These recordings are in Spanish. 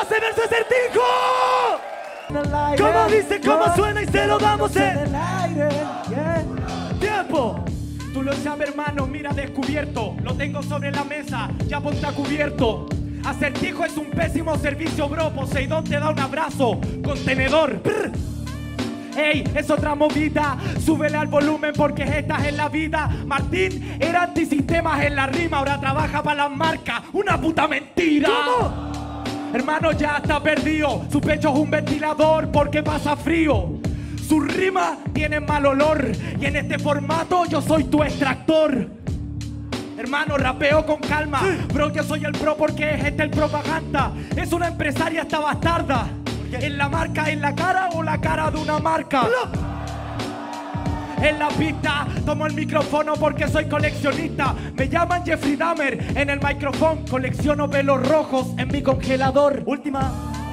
ese verso Acertijo. ¿Cómo dice, cómo suena y se lo damos en el aire? Tiempo. Tú lo sabes, hermano, mira descubierto. Lo tengo sobre la mesa, ya ponte a cubierto. Acertijo es un pésimo servicio, bro. Poseidón te da un abrazo. Contenedor. Brr. Ey, es otra movida. Súbele al volumen porque esta es la vida. Martín era antisistemas en la rima. Ahora trabaja para las marcas. Una puta mentira. ¿Cómo? Hermano, ya está perdido. Su pecho es un ventilador porque pasa frío. Sus rimas tienen mal olor. Y en este formato yo soy tu extractor. Hermano, rapeo con calma. Bro, yo soy el pro porque es el propaganda. Es una empresaria esta bastarda. ¿En la marca, en la cara o la cara de una marca? En la pista tomo el micrófono porque soy coleccionista. Me llaman Jeffrey Dahmer en el micrófono. Colecciono velos rojos en mi congelador. Última.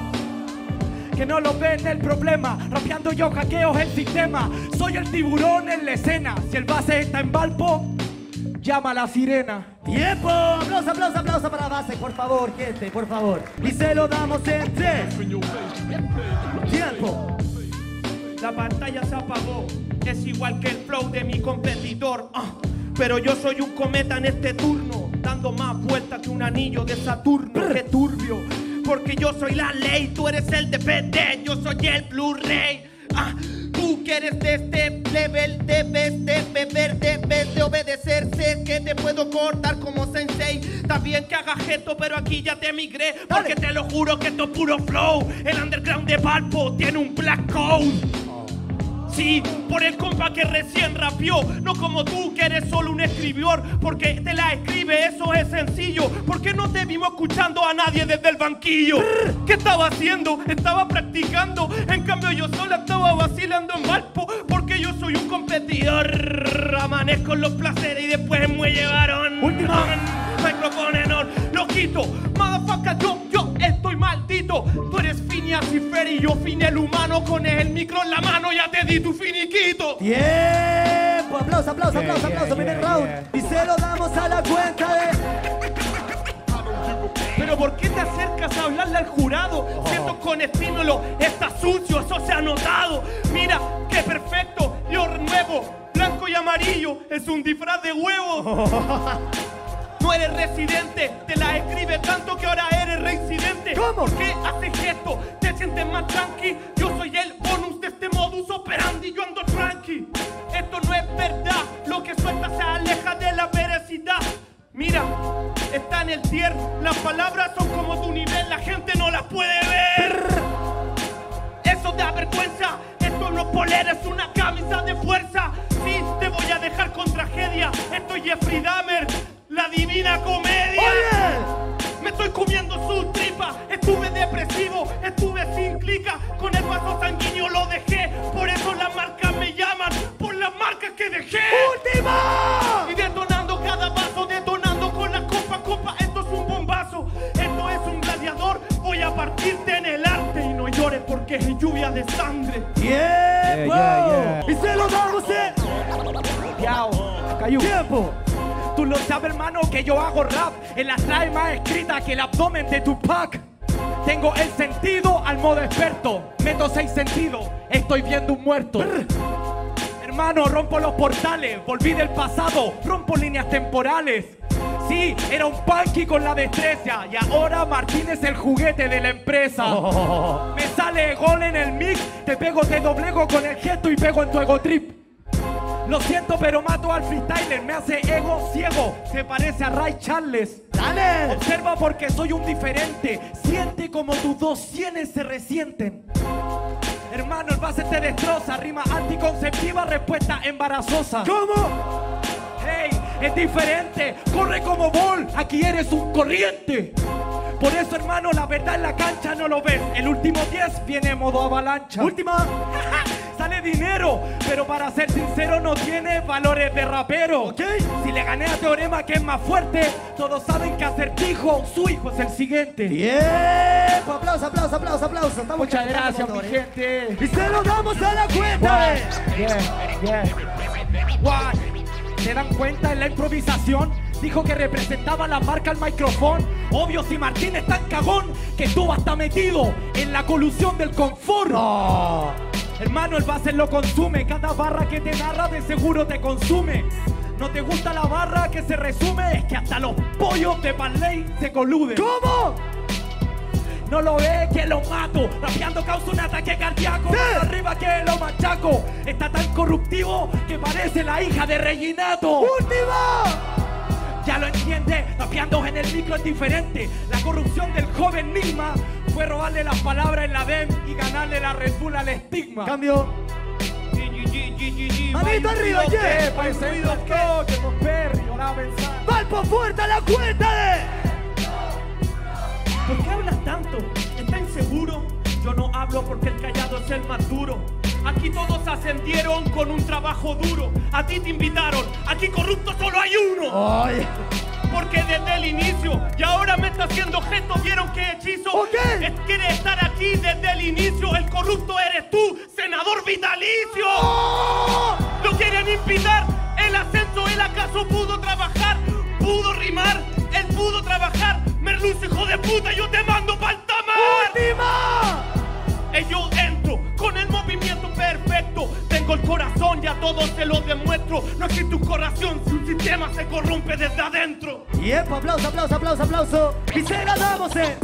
Que no lo ven el problema. Rapeando yo hackeo el sistema. Soy el tiburón en la escena. Si el base está en Valpo, llama a la sirena. ¡Tiempo! Aplauso, aplauso, aplauso para base, por favor, gente, por favor. Y se lo damos en 3. ¡Tiempo! La pantalla se apagó. Es igual que el flow de mi competidor. Pero yo soy un cometa en este turno, dando más vueltas que un anillo de Saturno. ¡Qué turbio! Porque yo soy la ley, tú eres el DVD, yo soy el Blu-ray. Tú que eres de este level, debes de beber, debes de obedecer. Sé que te puedo cortar como sensei. Está bien que hagas esto, pero aquí ya te migré. Porque te lo juro que esto es puro flow. El underground de Valpo tiene un black code. Sí, por el compa que recién rapeó. No como tú que eres solo un escribidor. Porque te la escribe, eso es sencillo. Porque no te vimos escuchando a nadie desde el banquillo. ¿Qué estaba haciendo? Estaba practicando. En cambio yo sola estaba vacilando en Valpo. Porque yo soy un competidor. Amanezco en los placeres y después me llevaron. Última. Micrófono enorme, lo quito. Motherfucker, yo estoy maldito. Tú eres Phineas y Ferry, yo Fini el humano. Con el micro en la mano ya te di tu finiquito. ¡Tiempo! Aplauso, aplauso, aplauso, aplauso. Primer round. Y se lo damos a la cuenta de... Pero ¿por qué te acercas a hablarle al jurado? Siento con estímulo, está sucio, eso se ha notado. Mira, qué perfecto, yo renuevo. Blanco y amarillo, es un disfraz de huevo. No eres residente, te la escribe tanto que ahora eres reincidente. ¿Cómo? ¿Por qué haces esto? ¿Te sientes más tranqui? Yo soy el bonus de este modus operandi, yo ando tranqui. Esto no es verdad, lo que suelta se aleja de la veracidad. Mira, está en el tier, las palabras son como tu nivel, la gente no las puede ver. Eso da vergüenza, esto no es polera, es una camisa de fuerza. Sí, te voy a dejar con tragedia, esto es Jeffrey Dahmer, la divina comedia. ¡Oye! Me estoy comiendo su tripa, estuve depresivo, estuve sin clica. Con el vaso sanguíneo lo dejé, por eso las marcas me llaman, por las marcas que dejé. ¡Última! Y detonando cada vaso, detonando con la copa, esto es un bombazo, esto es un gladiador. Voy a partirte en el arte y no llores porque es lluvia de sangre. ¡Tiempo! Y se lo damos en... ¡Tiempo! Tú lo sabes, hermano, que yo hago rap en la trae más escrita que el abdomen de Tupac. Tengo el sentido al modo experto. Meto 6 sentidos, estoy viendo un muerto. Hermano, rompo los portales, volví del pasado, rompo líneas temporales. Sí, era un punky con la destreza y ahora Martín es el juguete de la empresa. Me sale gol en el mix, te pego, te doblego con el gesto y pego en tu ego trip. Lo siento, pero mato al freestyler, me hace ego ciego, se parece a Ray Charles. ¡Dale! Observa porque soy un diferente, siente como tus 2 sienes se resienten. Hermano, el base te destroza, rima anticonceptiva, respuesta embarazosa. ¿Cómo? Hey, es diferente, corre como Ball, aquí eres un corriente. Por eso, hermano, la verdad en la cancha no lo ves. El último 10 viene modo avalancha. Última. Sale dinero, pero para ser sincero no tiene valores de rapero. ¿Ok? Si le gané a Teorema que es más fuerte, todos saben que Acertijo, su hijo es el siguiente. ¡Tiempo! Aplauso, aplauso, aplauso, aplauso. Estamos Muchas gracias, mi gente. Y se lo damos a la cuenta. ¿Se dan cuenta en la improvisación? Dijo que representaba la marca al micrófono. Obvio, si Martín es tan cagón que estuvo hasta metido en la colusión del confort. No. Hermano, el base lo consume. Cada barra que te narra de seguro te consume. ¿No te gusta la barra que se resume? Es que hasta los pollos de Parley se coluden. ¿Cómo? No lo ve que lo mato. Rapeando causa un ataque cardíaco. Sí. Más arriba que lo machaco. Está tan corruptivo que parece la hija de Reginato. ¡Última! Ya lo entiende, rapeando en el micro es diferente. La corrupción del joven misma fue robarle las palabras en la DEM y ganarle la Red Bull al estigma. Cambio. Manito arriba, yeah. Valpo fuerte a la cuenta de... ¿Por qué hablas tanto? ¿Está inseguro? Yo no hablo porque el callado es el más duro. Aquí todos ascendieron con un trabajo duro. A ti te invitaron, aquí corrupto solo hay uno. Ay. Porque desde el inicio, y ahora me está haciendo gestos, ¿vieron qué hechizo? Ok. Quiere estar aquí desde el inicio, el corrupto eres tú, senador vitalicio. ¡Oh! Lo quieren impitar, el ascenso, él acaso pudo trabajar, pudo rimar, él pudo trabajar. Merluzo, hijo de puta, yo te mando pa'l tamar. ¡Última! Yo entro con el movimiento perfecto. Tengo el corazón y a todos se lo demuestro. No existe un corazón si un sistema se corrompe desde adentro. Tiempo, aplauso, aplauso, aplauso, aplauso. Y se la damos en...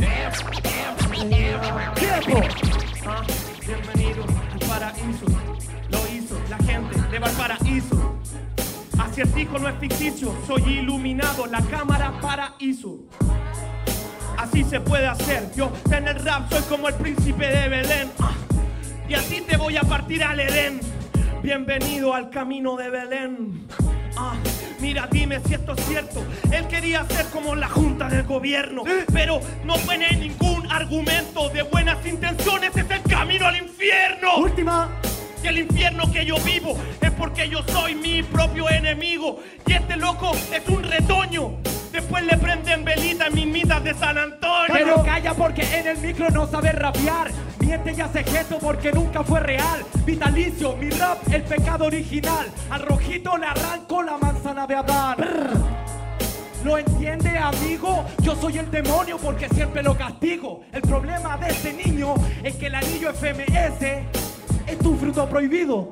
Tiempo. Bienvenido al paraíso. Lo hizo la gente de Valparaíso. Acertijo no es ficticio, soy iluminado, la cámara paraíso. Así se puede hacer, yo en el rap soy como el príncipe de Belén. Y a ti te voy a partir al Edén. Bienvenido al camino de Belén. Mira, dime si esto es cierto. Él quería ser como la junta del gobierno, pero no tiene ningún argumento. De buenas intenciones es el camino al infierno. Última. Y el infierno que yo vivo es porque yo soy mi propio enemigo. Y este loco es un retoño. Después le prenden velita en mis mitas de San Antonio. Pero calla porque en el micro no sabe rapear. Miente y hace gesto porque nunca fue real. Vitalicio, mi rap, el pecado original. Al rojito le arranco la manzana de Adán. ¿Lo entiende, amigo? Yo soy el demonio porque siempre lo castigo. El problema de este niño es que el anillo FMS es tu fruto prohibido.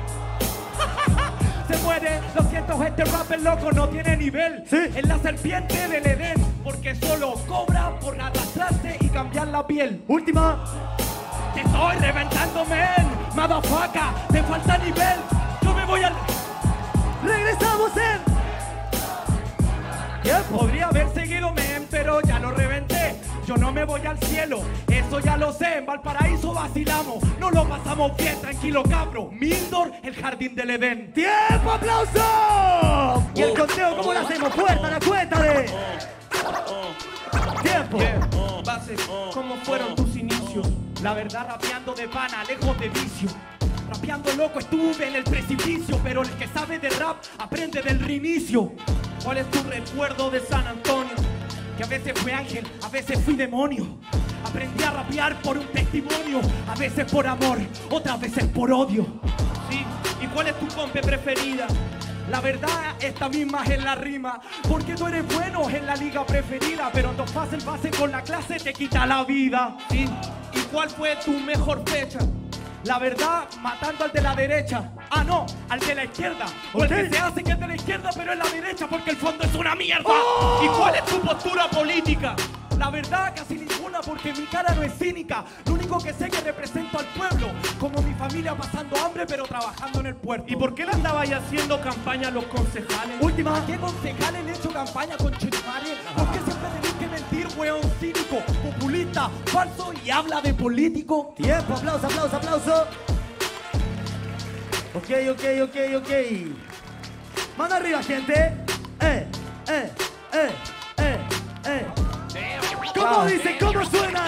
Se muere, lo siento, este rapper loco no tiene nivel. Sí. Es la serpiente del Edén, porque solo cobra por arrastrarse y cambiar la piel. Última. Te estoy reventando, men, motherfucker, te falta nivel. Yo me voy al... Regresamos en... Yeah, podría haber seguido, men, pero ya lo reventé. Yo no me voy al cielo, eso ya lo sé. En Valparaíso vacilamos, no lo pasamos bien, tranquilo cabro. Mildor, el jardín del Edén. ¡Tiempo, aplauso! Y el conteo, ¿cómo lo hacemos? Fuerte a la cuenta de... Tiempo. Base, ¿cómo fueron tus inicios? La verdad, rapeando de pana, lejos de vicio. Rapeando loco estuve en el precipicio, pero el que sabe de rap aprende del reinicio. ¿Cuál es tu recuerdo de San Antonio? Que a veces fui ángel, a veces fui demonio. Aprendí a rapear por un testimonio, a veces por amor, otras veces por odio. Sí, ¿y cuál es tu compe preferida? La verdad, esta misma es la rima, porque tú eres bueno en la liga preferida, pero no fácil base con la clase te quita la vida. Sí, ¿y cuál fue tu mejor fecha? La verdad, matando al de la derecha. Ah, no, al de la izquierda. O el que se hace que es de la izquierda, pero es la derecha porque el fondo es una mierda. ¿Y cuál es tu postura política? La verdad, casi ninguna, porque mi cara no es cínica. Lo único que sé es que represento al pueblo, como mi familia pasando hambre, pero trabajando en el puerto. ¿Y por qué le andabais haciendo campaña a los concejales? Última, ¿a qué concejales le he hecho campaña con Chetumare? ¿Por qué siempre tenéis que mentir, weón cínico, populista, falso y habla de político? Tiempo, aplauso, aplauso, aplauso. Ok. Mano arriba, gente. ¿Cómo dice? ¿Cómo suena?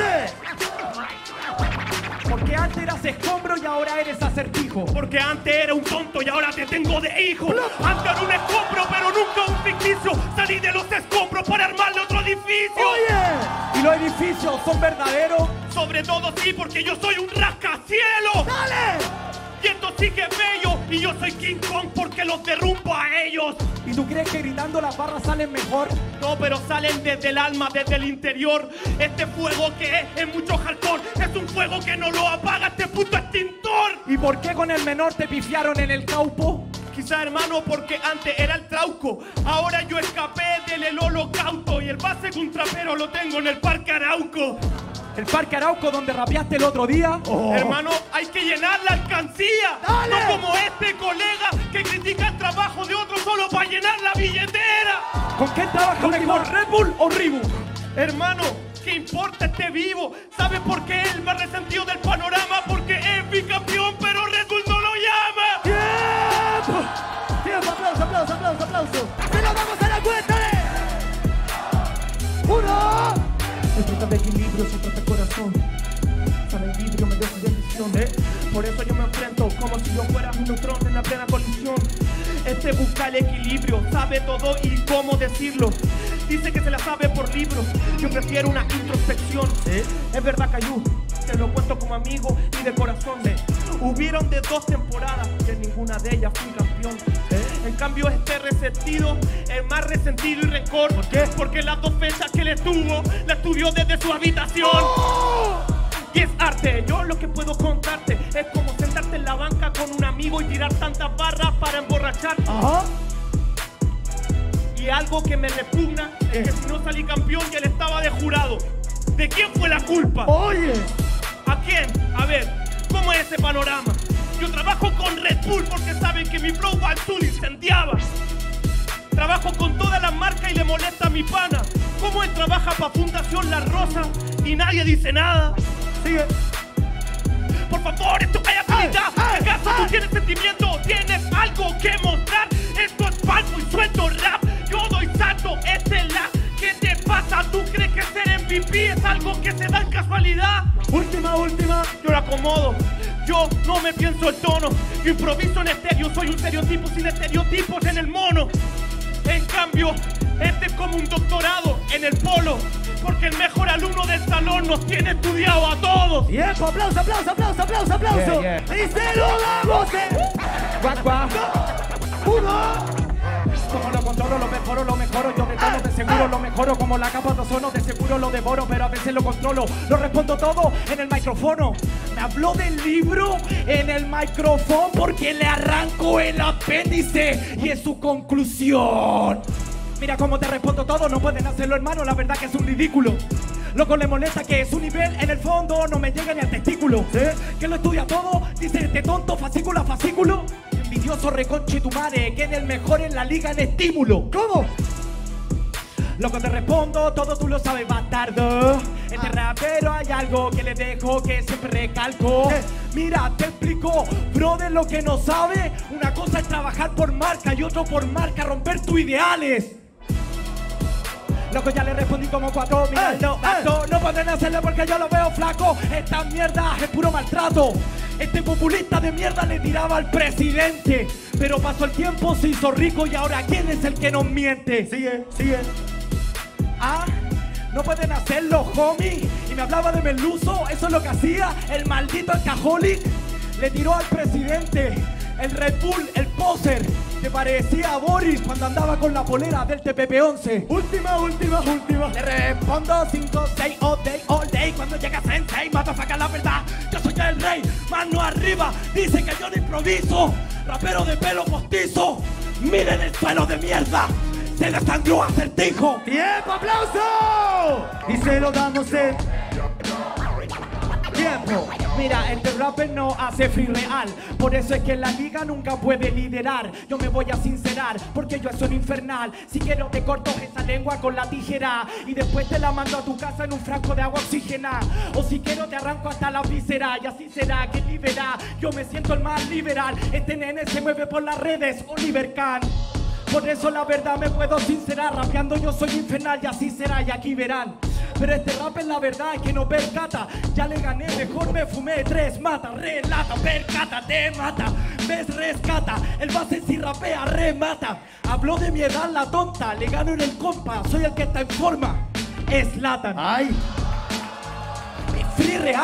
Porque antes eras escombro y ahora eres acertijo. Porque antes era un tonto y ahora te tengo de hijo. Antes era un escombro, pero nunca un ficticio. Salí de los escombros para armarle otro edificio. Oye. ¿Y los edificios son verdaderos? Sobre todo sí, porque yo soy un rascacielos. ¡Dale! Y esto sí que es bello. Y yo soy King Kong porque los derrumbo a ellos. ¿Y tú crees que gritando las barras salen mejor? No, pero salen desde el alma, desde el interior. Este fuego que es mucho hardcore es un fuego que no lo apaga este puto extintor. ¿Y por qué con el menor te pifiaron en el caupo? Quizá, hermano, porque antes era el trauco. Ahora yo escapé del holocausto. Y el base de un trapero lo tengo en el Parque Arauco. ¿El Parque Arauco donde rapeaste el otro día? Hermano, hay que llenar la alcancía. ¡Dale! No como este colega que critica el trabajo de otro solo para llenar la billetera. ¿Con quién trabaja mejor, Red Bull o Reebok? Hermano, ¿qué importa esté vivo? ¿Sabes por qué él más resentido del panorama? Porque es bicampeón, pero Red Bull no lo llama. ¡Tiempo! ¡Tiempo! ¡Aplauso, aplauso, aplauso, aplauso! ¡Se lo damos a la cuenta de... ¡Uno! Necesitas de equilibrio, si trata el corazón. Sale el vidrio, me dio su bendición, Por eso yo me enfrento como si yo fuera un neutrón en la plena colisión. Este busca el equilibrio, sabe todo y cómo decirlo. Dice que se la sabe por libro. Yo prefiero una introspección. Es verdad, Cayu, te lo cuento como amigo y de corazón. Hubieron de 2 temporadas y en ninguna de ellas fui campeón. En cambio este resentido es más resentido y rencor. ¿Por qué? Porque las 2 fechas que le tuvo la estudió desde su habitación. Y es arte, yo lo que puedo contarte es como sentarte en la banca con un amigo y tirar tantas barras para emborrachar. Y algo que me repugna es que si no salí campeón y él estaba de jurado. ¿De quién fue la culpa? ¡Oye! ¿A quién? A ver, ¿cómo es ese panorama? Yo trabajo con Red Bull porque saben que mi flow va al sur incendiaba. Trabajo con todas las marcas y le molesta a mi pana. ¿Cómo él trabaja para Fundación La Rosa y nadie dice nada? Sigue. Por favor, esto calla calidad. ¿Acaso tú tienes sentimiento? ¿Tienes algo que mostrar? Esto es falso y suelto rap. Yo doy salto, este es la. ¿Qué te pasa? ¿Tú crees que ser MVP es algo que se da en casualidad? Última. Yo la acomodo. Yo no me pienso el tono. Yo improviso en estéreo. Soy un estereotipo sin estereotipos en el mono. En cambio, este es como un doctorado en el polo. Porque el mejor alumno del salón nos tiene estudiado a todos. ¡Tiempo! ¡Aplauso, aplauso, aplauso, aplauso, aplauso! Yeah. ¡Y se lo damos! Guacua. ¡Uno! Como lo controlo, lo mejoro, yo recuerdo de seguro lo mejoro, como la capa de ozono, de seguro lo devoro, pero a veces lo controlo, lo respondo todo en el micrófono. Me habló del libro en el micrófono porque le arranco el apéndice y es su conclusión. Mira cómo te respondo todo, no pueden hacerlo, hermano, la verdad que es un ridículo. Loco le molesta que su nivel en el fondo no me llega ni al testículo. ¿Sí? Que lo estudia todo, dice este tonto, fascículo a fascículo. Envidioso reconche tu madre, que en el mejor en la liga en estímulo. ¿Cómo? Loco te respondo, todo tú lo sabes, bastardo. Este rapero hay algo que le dejo que siempre recalco. Mira, te explico, brother, lo que no sabe. Una cosa es trabajar por marca y otro por marca romper tus ideales. Loco, ya le respondí como 4, mirando gato. No pueden hacerlo porque yo lo veo flaco. Esta mierda es puro maltrato. Este populista de mierda le tiraba al presidente. Pero pasó el tiempo, se hizo rico y ahora ¿quién es el que nos miente? Sigue. Ah, no pueden hacerlo, homie. Y me hablaba de Meluso, eso es lo que hacía el maldito alcoholic. Le tiró al presidente, el Red Bull, el poser. Te parecía a Boris cuando andaba con la polera del TPP-11. Última. Le respondo 5, 6, all day. Cuando llega Sensei, mata a sacar la verdad. Yo soy el rey, mano arriba. Dice que yo no improviso. Rapero de pelo postizo. Miren el suelo de mierda. Se le sangró a Acertijo. ¡Tiempo! ¡Aplauso! Y se lo damos en... ¡Tiempo! Mira, este rapper no hace free real. Por eso es que la liga nunca puede liderar. Yo me voy a sincerar, porque yo soy infernal. Si quiero te corto esa lengua con la tijera y después te la mando a tu casa en un frasco de agua oxigenada. O si quiero te arranco hasta la víscera. Y así será que libera. Yo me siento el más liberal. Este nene se mueve por las redes, Oliver Kahn. Por eso la verdad me puedo sincerar. Rapeando yo soy infernal y así será y aquí verán. Pero este rap es la verdad es que no percata. Ya le gané, mejor me fumé 3 mata, relata, percata, te mata. Ves, rescata, el base si rapea, remata. Habló de mi edad la tonta, le gano en el compa. Soy el que está en forma, es Latan. ¡Ay! Free real,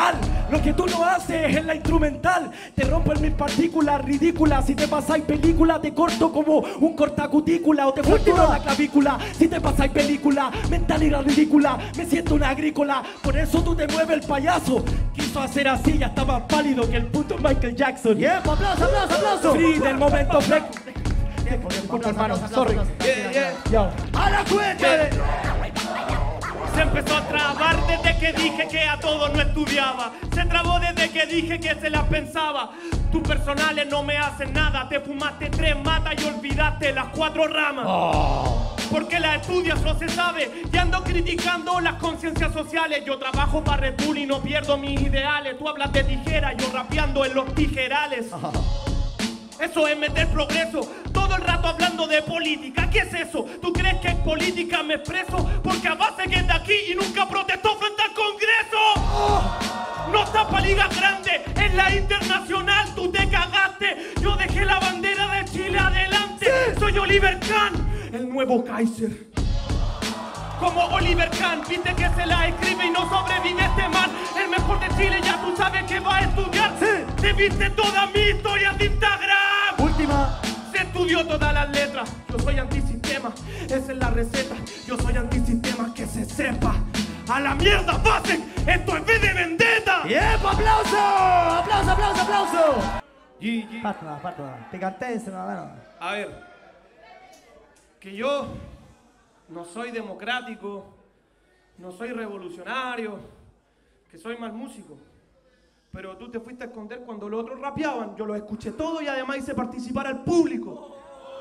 Lo que tú no haces es la instrumental. Te rompo en mis partículas ridículas. Si te pasáis película, te corto como un cortacutícula. O te fracturo la clavícula. Si te pasáis película, mentalidad ridícula. Me siento una agrícola. Por eso tú te mueves el payaso. Quiso hacer así, ya está más pálido que el puto Michael Jackson. ¡Tiempo! ¡Aplauso, aplauso, aplauso! Sí, del momento flex. Disculpa, hermano, sorry. Yo. ¡A la cuenta! Se empezó a trabar desde que dije que a todo no estudiaba. Se trabó desde que dije que se las pensaba. Tus personales no me hacen nada. Te fumaste 3 matas y olvidaste las 4 ramas. Porque las estudias no se sabe. Y ando criticando las conciencias sociales. Yo trabajo para Red Bull y no pierdo mis ideales. Tú hablas de tijera, yo rapeando en los tijerales. Eso es meter progreso. Todo el rato hablando de política. ¿Qué es eso? ¿Tú crees que en política me expreso? Porque a base que es de aquí y nunca protestó frente al Congreso. No está pa' ligas grandes. En la internacional tú te cagaste. Yo dejé la bandera de Chile adelante. Soy Oliver Kahn, el nuevo Kaiser. Como Oliver Kahn, viste que se la escribe y no sobrevive este man. El mejor de Chile, ya tú sabes que va a estudiar. Te viste toda mi historia de Instagram. Última. Se estudió todas las letras. Yo soy antisistema, esa es la receta. Yo soy antisistema, que se sepa. ¡A la mierda, Basic! ¡Esto es V de Vendetta! ¡Tiempo! ¡Aplauso! ¡Aplauso, aplauso, aplauso! GG. Parto. Picantense, hermano. A ver, que yo no soy democrático, no soy revolucionario, que soy mal músico. Pero tú te fuiste a esconder cuando los otros rapeaban. Yo los escuché todo y además hice participar al público.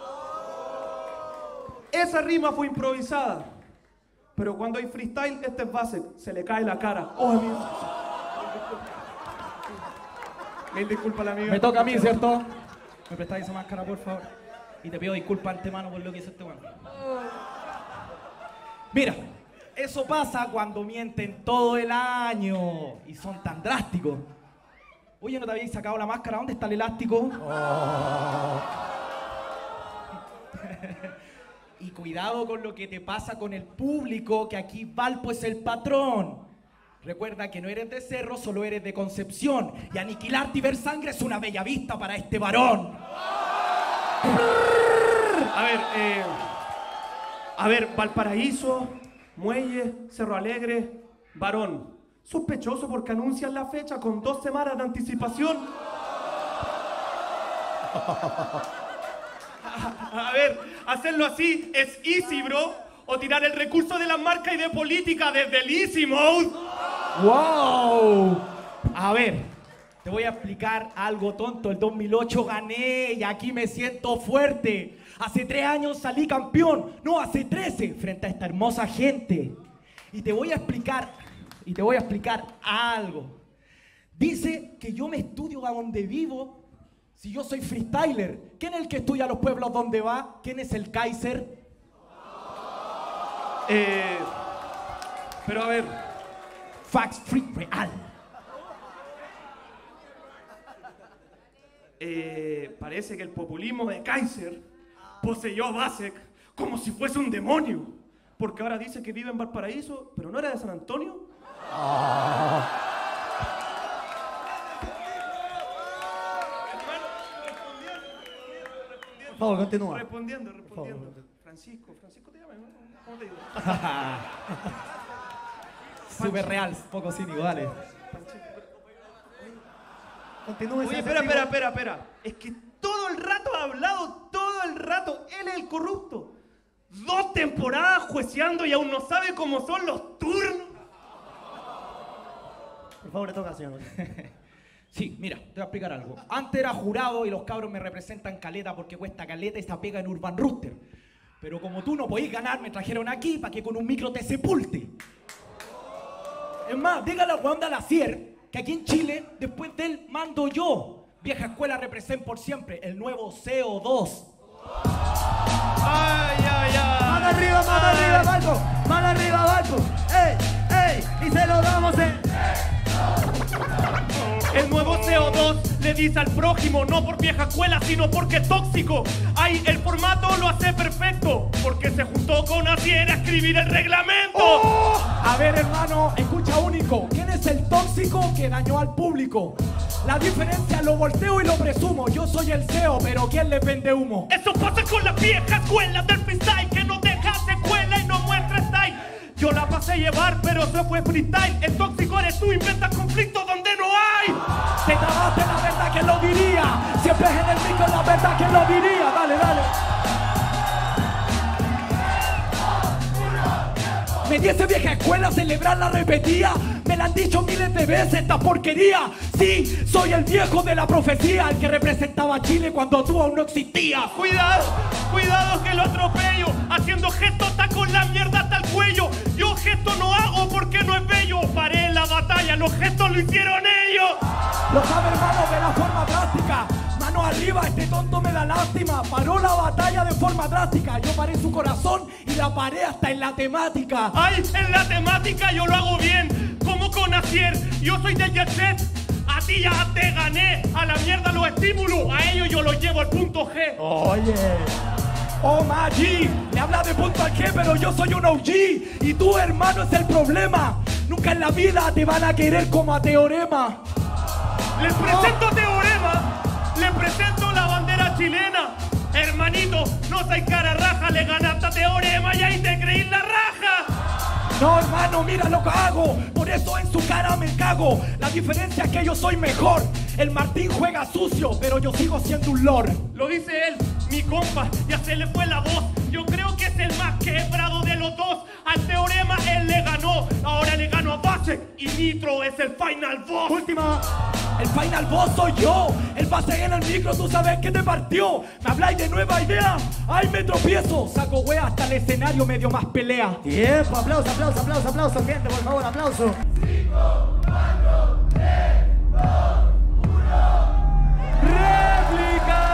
Esa rima fue improvisada. Pero cuando hay freestyle, este es base, se le cae la cara. ¡Oh, amigo! Mil disculpas, la amiga. Me toca a mí, ¿cierto? ¿Me prestáis esa máscara, por favor? Y te pido disculpas antemano por lo que hizo este weón. Mira, eso pasa cuando mienten todo el año y son tan drásticos. Oye, ¿no te habíais sacado la máscara? ¿Dónde está el elástico? Y cuidado con lo que te pasa con el público, que aquí Valpo es el patrón. Recuerda que no eres de Cerro, solo eres de Concepción. Y aniquilarte y ver sangre es una bella vista para este varón. A ver, Valparaíso, Muelle, Cerro Alegre, varón. Sospechoso porque anuncian la fecha con 2 semanas de anticipación. A ver, hacerlo así es easy, bro. O tirar el recurso de la marca y de política desde el easy mode. ¡Wow! A ver, te voy a explicar algo tonto. El 2008 gané y aquí me siento fuerte. Hace 3 años salí campeón. No, hace 13, frente a esta hermosa gente. Y te voy a explicar algo. Dice que yo me estudio a donde vivo. Si yo soy freestyler, ¿quién es el que estudia los pueblos donde va? ¿Quién es el Kaiser? Pero a ver, Facts free real. Parece que el populismo de Kaiser poseyó a Basek como si fuese un demonio. Porque ahora dice que vive en Valparaíso, pero no era de San Antonio. Por favor, continúa. Respondiendo. Francisco, te llamas, ¿no? ¿Cómo te digo? Súper real, poco cínico, dale. Continúa. Oye, espera. Es que todo el rato ha hablado, todo el rato. Él es el corrupto. 2 temporadas jueceando y aún no sabe cómo son los turnos. Por favor, le toca, señor. Sí, mira, te voy a explicar algo. Antes era jurado y los cabros me representan caleta porque cuesta caleta esa pega en Urban Rooster. Pero como tú no podís ganar, me trajeron aquí para que con un micro te sepulte. Es más, dígale al weón de Alacier que aquí en Chile, después de él, mando yo. Vieja escuela represent por siempre, el nuevo CO2. Ay. Mano arriba, Valpo. Mano arriba, Valpo. ¡Ey! Y se lo damos El nuevo CO2 le dice al prójimo, no por vieja escuela, sino porque es tóxico. Ay, el formato lo hace perfecto, porque se juntó con Asier a escribir el reglamento. A ver, hermano, escucha único. ¿Quién es el tóxico que dañó al público? La diferencia lo volteo y lo presumo. Yo soy el CEO, pero ¿quién le vende humo? Eso pasa con las viejas escuelas del freestyle, que no deja secuela y no muestra style. Yo la pasé a llevar, pero eso fue freestyle. El tóxico eres tú, inventas conflictos donde no hay. Te trabaste, la verdad, ¿quién lo diría? Siempre es en el micro, la verdad, ¿quién lo diría? Dale, dale. Me di esa vieja escuela a celebrar la repetía. Me la han dicho miles de veces esta porquería. Sí, soy el viejo de la profecía, el que representaba a Chile cuando tú aún no existías. Cuidado, cuidado que lo atropello. Haciendo gestos está con la mierda hasta el cuello. Yo gestos no hago porque no es bello. Paré en la batalla, los gestos lo hicieron ellos. Lo sabe, hermano, de la forma drástica. Mano arriba, este tonto me da lástima. Paró la batalla de forma drástica. Yo paré su corazón y la paré hasta en la temática. Ay, en la temática yo lo hago bien, como con Asier. Yo soy de Jet Set, a ti ya te gané. A la mierda los estímulos, a ellos yo los llevo al punto G. Oye, oh Maggi, le habla de punto al G, pero yo soy un OG. Y tú, hermano, es el problema. Nunca en la vida te van a querer como a Teorema. Les presento Teorema, les presento la bandera chilena. Hermanito, no soy cara raja, le ganaste a Teorema y ahí te creí la raja. No, hermano, mira lo que hago, por eso en su cara me cago. La diferencia es que yo soy mejor. El Martín juega sucio, pero yo sigo siendo un lord. Lo dice él, mi compa, ya se le fue la voz. Yo creo que es el más quebrado de los dos. Al Teorema él le ganó, ahora le ganó a Base y Nitro es el final boss. Última. El final boss soy yo. El Base en el micro, tú sabes que te partió. Me habláis de nueva idea, ay me tropiezo. Saco wea hasta el escenario, medio más pelea. Tiempo, aplauso, aplauso, aplauso, aplauso, gente, por favor, aplauso. 5, 4, 3, 2, 1. ¡Réplica!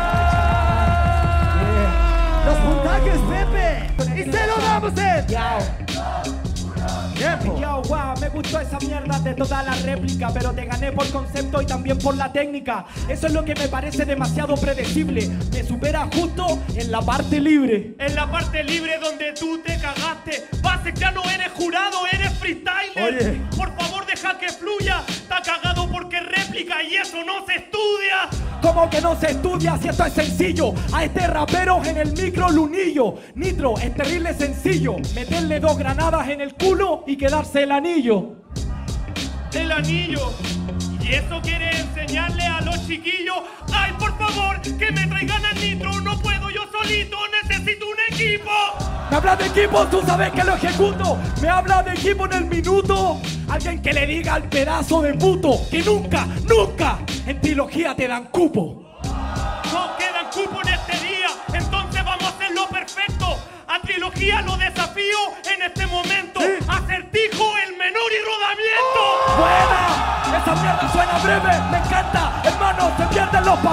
Los puntajes, Pepe. Y se lo damos, Yao. Tiempo. Yo, wow, me gustó esa mierda de toda la réplica, pero te gané por concepto y también por la técnica. Eso es lo que me parece demasiado predecible. Me supera justo en la parte libre. En la parte libre donde tú te cagaste. Base, ya no eres jurado, eres freestyler. Oye. Por favor, deja que fluya. Está cagado porque es réplica y eso no se estudia. ¿Cómo que no se estudia si esto es sencillo? A este rapero en el micro lunillo. Nitro, es terrible sencillo. Meterle 2 granadas en el culo y quedarse el anillo. El anillo. Y eso quiere enseñarle a los chiquillos. Ay, por favor, que me traigan al Nitro. No puedo yo solito, necesito un equipo. Me habla de equipo, tú sabes que lo ejecuto. Me habla de equipo en el minuto. Alguien que le diga al pedazo de puto que nunca, nunca en trilogía te dan cupo. No quedan cupo en este día, entonces vamos a hacerlo perfecto. A trilogía lo desafío en este momento. Sí. Acertijo, el menor y rodamiento. ¡Buena! Esa mierda suena breve, me encanta. Hermano, se pierden los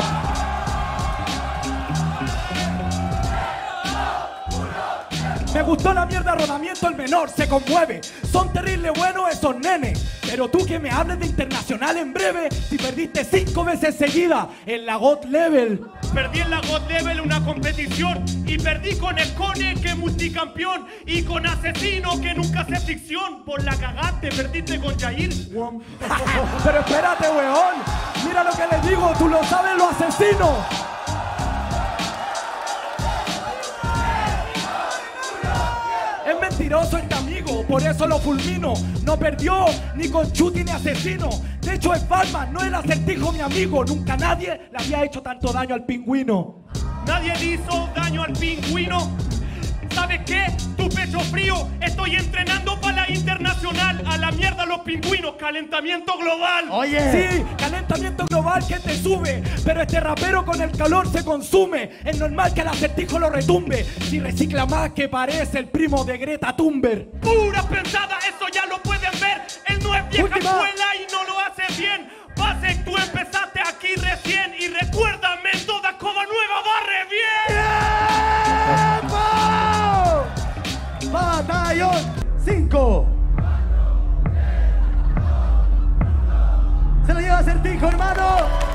Me gustó la mierda rodamiento, el menor se conmueve. Son terrible buenos esos nenes. Pero tú que me hables de internacional en breve, si perdiste 5 veces seguida en la God Level. Perdí en la God Level una competición y perdí con Escone, que es multicampeón, y con Asesino, que nunca hace ficción. Por la cagaste, perdiste con Jair. Pero espérate, weón. Mira lo que les digo, tú lo sabes, lo asesino. Es mentiroso este amigo, por eso lo fulmino. No perdió ni con Chuti ni Asesino. De hecho es Batman, no el Acertijo mi amigo. Nunca nadie le había hecho tanto daño al pingüino. Nadie le hizo daño al pingüino. ¿Sabes qué? Tu pecho frío. Estoy entrenando para la internacional. A la mierda los pingüinos. Calentamiento global. Oye. Sí, calentamiento global que te sube. Pero este rapero con el calor se consume. Es normal que el Acertijo lo retumbe. Si recicla más que parece el primo de Greta Thunberg. Pura pensada, eso ya lo pueden ver. Él no es vieja Última. escuela y no lo hace bien. Base, tú empezaste aquí recién. Y recuérdame, toda coba nueva barre bien. ¡Tiempo! Batallón 5. Se lo lleva Acertijo, hermano.